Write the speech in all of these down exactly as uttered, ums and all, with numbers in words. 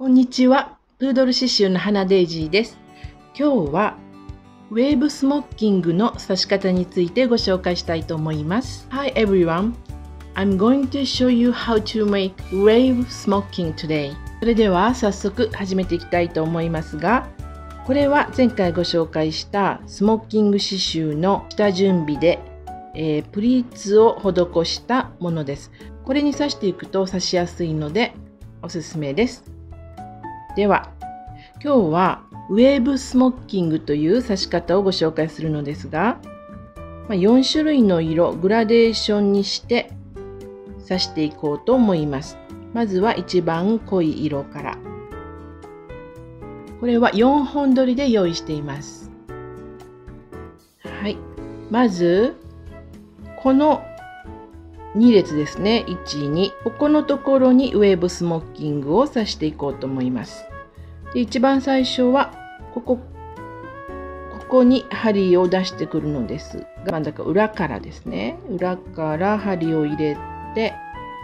こんにちは。プードル刺繍の花デイジーです。今日はウェーブスモッキングの刺し方についてご紹介したいと思います。Hi everyone. I'm going to show you how to make wave smocking today. それでは早速始めていきたいと思いますが、これは前回ご紹介したスモッキング刺繍の下準備で、えー、プリーツを施したものです。これに刺していくと刺しやすいのでおすすめです。では今日はウェーブスモッキングという刺し方をご紹介するのですが、よん種類の色グラデーションにして刺していこうと思います。まずは一番濃い色から。これはよんほん取りで用意しています。はい、まずこのに列ですね。いち、に。ここのところにウェーブスモッキングを刺していこうと思います。で、一番最初はここ、ここに針を出してくるのですが、真ん中裏からですね。裏から針を入れて、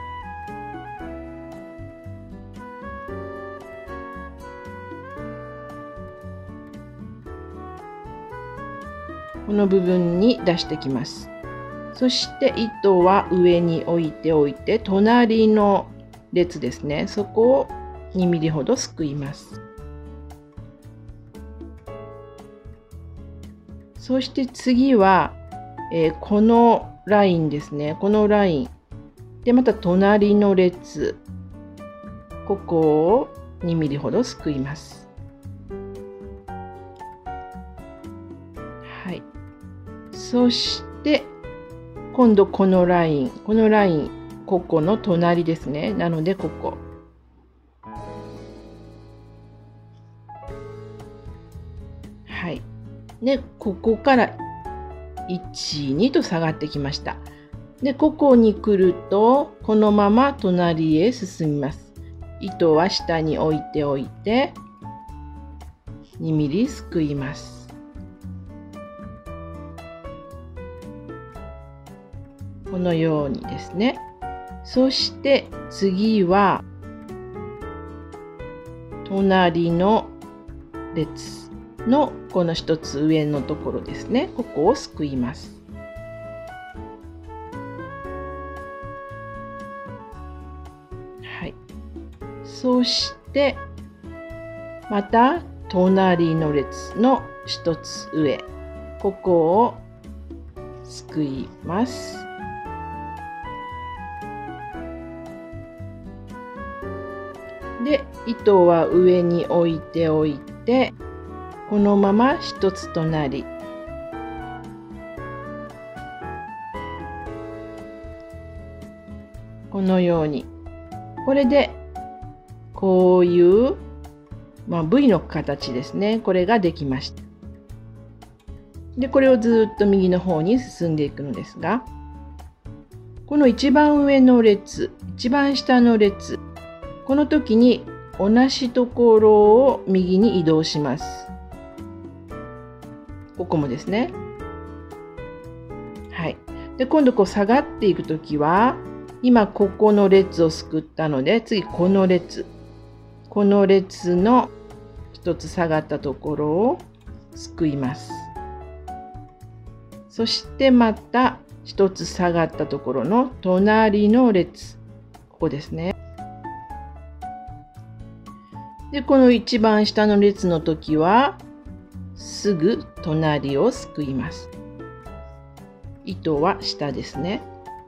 この部分に出してきます。そして糸は上に置いておいて、隣の列ですね。そこをにミリほどすくいます。そして次は、えー、このラインですね。このラインでまた隣の列、ここをにミリほどすくいます。はい。そして今度このライン、このライン、ここの隣ですね。なのでここ。はい。で、ここからいち、にと下がってきました。で、ここに来ると、このまま隣へ進みます。糸は下に置いておいて、にミリすくいます。このようにですね。そして次は隣の列のこの一つ上のところですね。ここをすくいます。はい。そしてまた隣の列の一つ上、ここをすくいます。で、糸は上に置いておいて、このまま一つ隣。このように。これで、こういう、まあ、ブイ の形ですね。これができました。で、これをずっと右の方に進んでいくのですが、この一番上の列、一番下の列、この時に同じところを右に移動します。ここもですね。はい。で、今度こう下がっていく時は、今ここの列をすくったので、次この列。この列の一つ下がったところをすくいます。そしてまた一つ下がったところの隣の列。ここですね。で、この一番下の列の時は、すぐ隣をすくいます。糸は下ですね。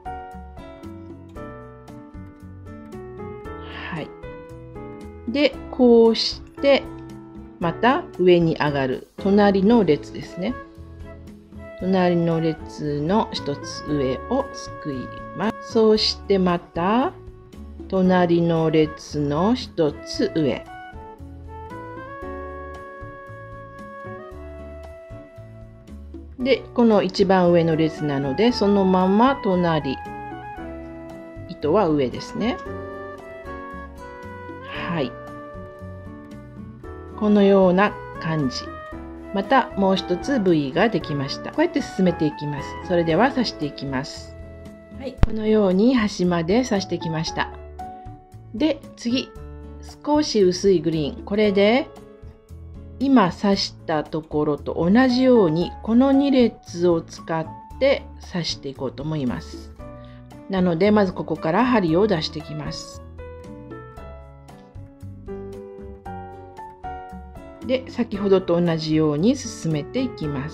はい。で、こうして、また上に上がる。隣の列ですね。隣の列の一つ上をすくいます。そしてまた、隣の列の一つ上。で、この一番上の列なので、そのまま隣。糸は上ですね。はい。このような感じ。またもう一つ ブイ ができました。こうやって進めていきます。それでは刺していきます。はい。このように端まで刺してきました。で、次、 少し薄いグリーン。これで今刺したところと同じようにこのに列を使って刺していこうと思います。なのでまずここから針を出していきます。で、先ほどと同じように進めていきます。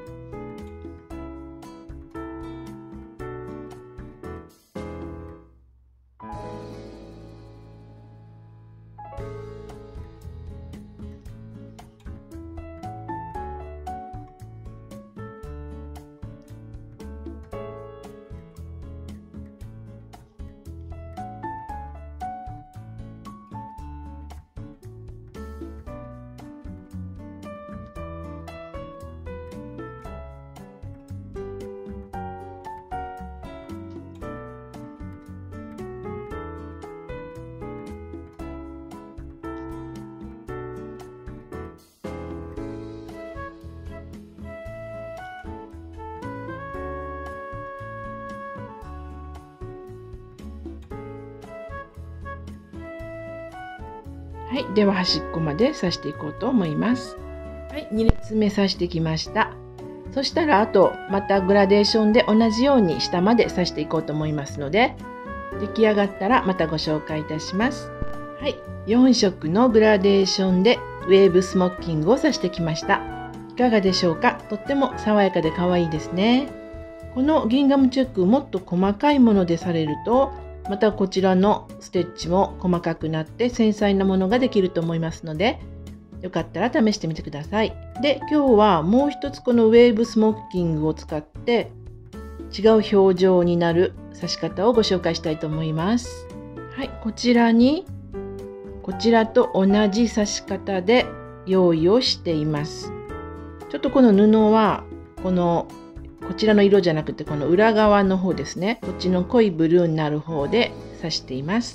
はい、では端っこまで刺していこうと思います。はい、に列目刺してきました。そしたらあとまたグラデーションで同じように下まで刺していこうと思いますので、出来上がったらまたご紹介いたします。はい、よん色のグラデーションでウェーブスモッキングを刺してきました。いかがでしょうか？とっても爽やかで可愛いですね。このギンガムチェックもっと細かいものでされると、またこちらのステッチも細かくなって繊細なものができると思いますので、よかったら試してみてください。で、今日はもう一つこのウェーブスモッキングを使って違う表情になる刺し方をご紹介したいと思います。はい、こちらにこちらと同じ刺し方で用意をしています。ちょっとこの布はこのこちらの色じゃなくてこの裏側の方ですね。こっちの濃いブルーになる方で刺しています。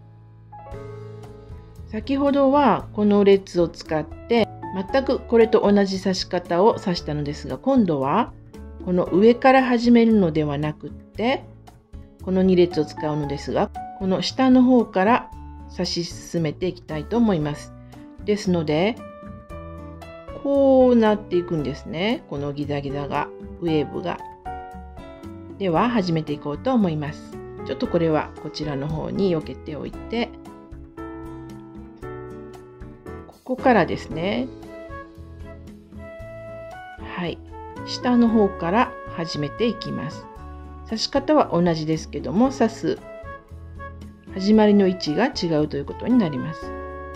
先ほどはこの列を使って全くこれと同じ刺し方を刺したのですが、今度はこの上から始めるのではなくってこのに列を使うのですが、この下の方から刺し進めていきたいと思います。ですのでこうなっていくんですね。このギザギザが、ウェーブが。では始めていこうと思います。ちょっとこれはこちらの方に避けておいて、ここからですね。はい、下の方から始めていきます。刺し方は同じですけども、刺す始まりの位置が違うということになります。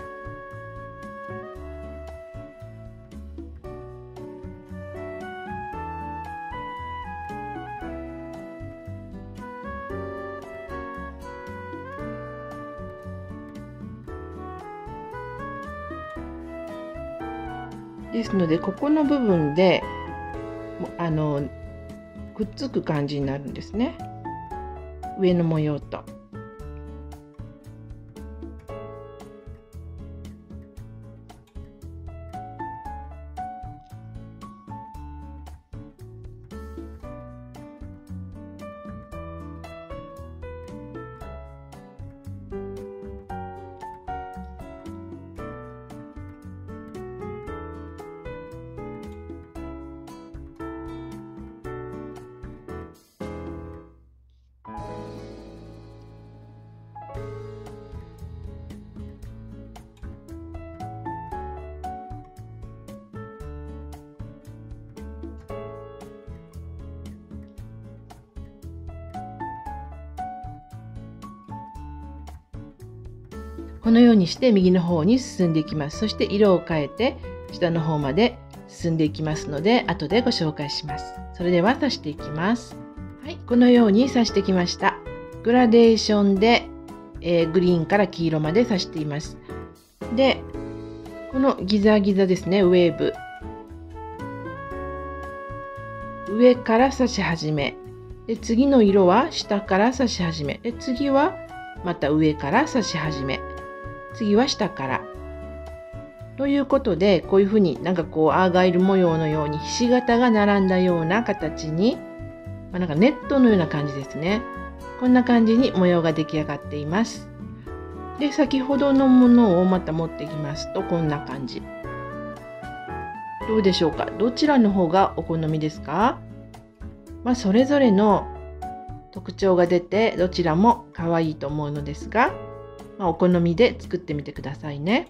ですのでここの部分であのくっつく感じになるんですね、上の模様と。このようにして右の方に進んでいきます。そして色を変えて下の方まで進んでいきますので、後でご紹介します。それでは刺していきます。はい、このように刺してきました。グラデーションで、えー、グリーンから黄色まで刺しています。で、このギザギザですね、ウェーブ。上から刺し始め。で、次の色は下から刺し始め。で、次はまた上から刺し始め。次は下から。ということで、こういうふうになんかこうアーガイル模様のようにひし形が並んだような形に、まあ、なんかネットのような感じですね。こんな感じに模様が出来上がっています。 で、先ほどのものをまた持ってきますとこんな感じ。どうでしょうか？どちらの方がお好みですか？まあ、それぞれの特徴が出てどちらも可愛いと思うのですが、まあ、お好みで作ってみてくださいね。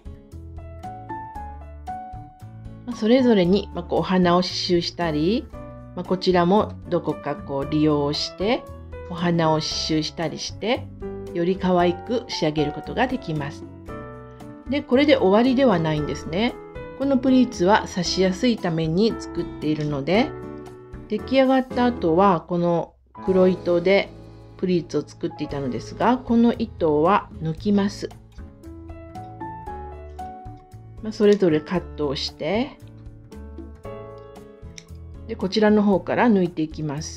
まあ、それぞれにまあこうお花を刺繍したり、まあ、こちらもどこかこう利用してお花を刺繍したりしてより可愛く仕上げることができます。で、これで終わりではないんですね。このプリーツは刺しやすいために作っているので、出来上がった後はこの黒糸でプリーツを作っていたのですが、この糸は抜きます。まあ、それぞれカットをして、でこちらの方から抜いていきます。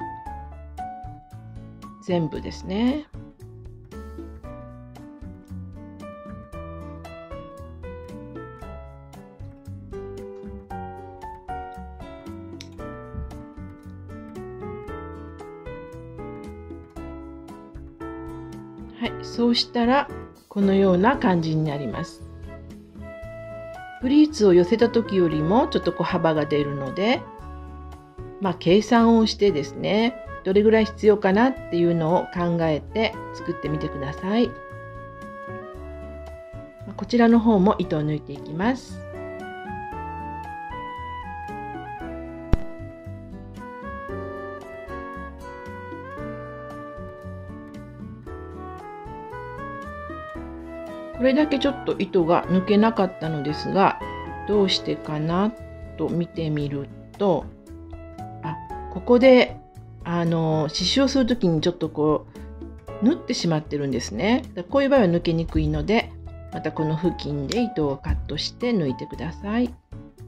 全部ですね。はい、そうしたらこのような感じになります。プリーツを寄せた時よりもちょっとこう幅が出るので、まあ、計算をしてですね、どれぐらい必要かなっていうのを考えて作ってみてください。こちらの方も糸を抜いていきます。これだけちょっと糸が抜けなかったのですが、どうしてかなと見てみると、あ、ここであの刺繍をする時にちょっとこう縫ってしまってるんですね。こういう場合は抜けにくいので、またこの付近で糸をカットして抜いてください。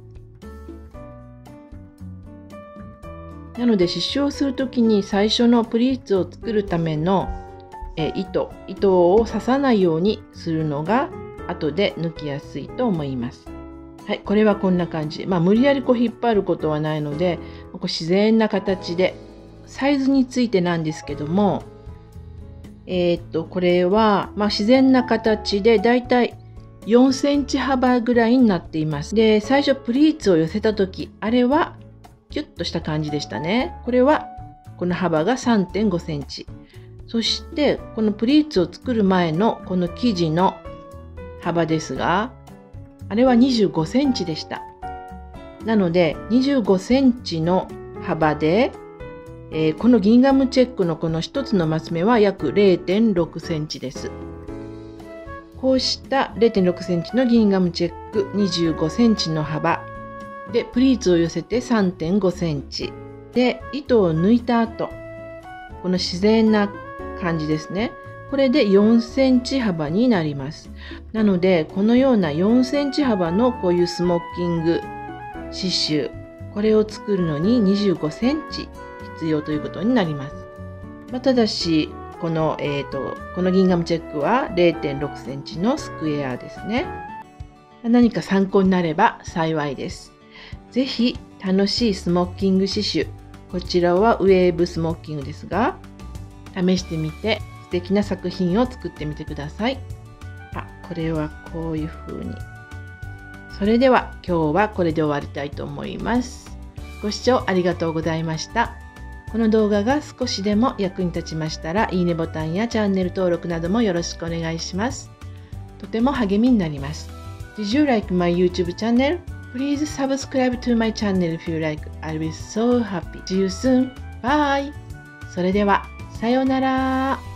なので刺繍をする時に最初のプリーツを作るためのえ糸糸を刺さないようにするのが後で抜きやすいと思います。はい、これはこんな感じ。まあ、無理やりこう引っ張ることはないので、こう自然な形で、サイズについてなんですけども、えー、っとこれは、まあ、自然な形でだいたいよんセンチ幅ぐらいになっています。で、最初プリーツを寄せた時、あれはキュッとした感じでしたね。これはこの幅が さんてんごセンチ。そしてこのプリーツを作る前のこの生地の幅ですが、あれはにじゅうごセンチでした。なのでにじゅうごセンチの幅で、えー、このギンガムチェックのこの一つのマス目は約 れいてんろくセンチです。こうした れいてんろくセンチのギンガムチェックにじゅうごセンチの幅でプリーツを寄せて さんてんごセンチで糸を抜いた後、この自然な感じですね。これでよんセンチ幅になります。なのでこのようなよんセンチ幅のこういうスモッキング刺繍、これを作るのににじゅうごセンチ必要ということになります。まあ、ただしこの、えーと、このギンガムチェックは れいてんろくセンチのスクエアですね。何か参考になれば幸いです。ぜひ楽しいスモッキング刺繍、こちらはウェーブスモッキングですが、試してみて素敵な作品を作ってみてください。あ、これはこういう風に。それでは今日はこれで終わりたいと思います。ご視聴ありがとうございました。この動画が少しでも役に立ちましたら、いいねボタンやチャンネル登録などもよろしくお願いします。とても励みになります。Did you like my YouTube channel? Please subscribe to my channel if you like. I'll be so happy. See you soon. Bye! それでは、さようなら。